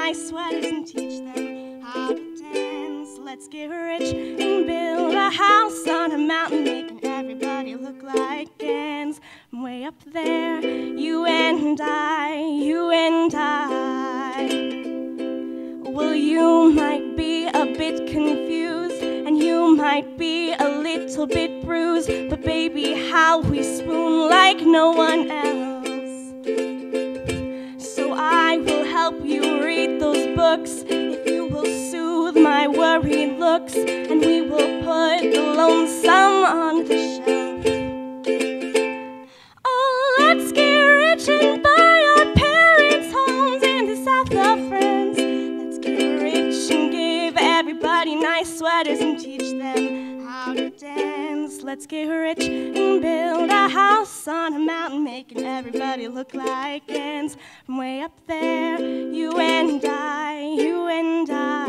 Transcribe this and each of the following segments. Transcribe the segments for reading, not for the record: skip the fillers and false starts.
nice sweaters and teach them how to dance. Let's get rich and build a house on a mountain, making everybody look like ants. From way up there, you and I, you and I. Well, you might be a bit confused, and you might be a little bit bruised, but baby, how we swoon like no one else. So I will help you read those books if you will soothe my worried looks, and we will put the lonesome on the shelf. Oh, let's get rich and buy our parents' homes in the south of France. Let's get rich and give everybody nice sweaters and teach them how to dance. Let's get rich and build a house on a mountain, making everybody look like ants. From way up there, you and I, you and I.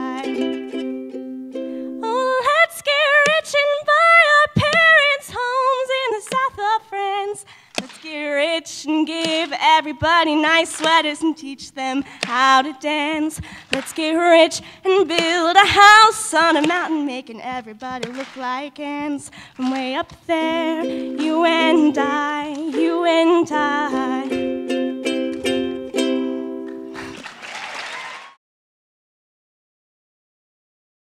Oh, let's get rich and buy our parents' homes in the south of France. Let's get rich and give everybody nice sweaters and teach them how to dance. Let's get rich and build a house on a mountain, making everybody look like ants. From way up there, you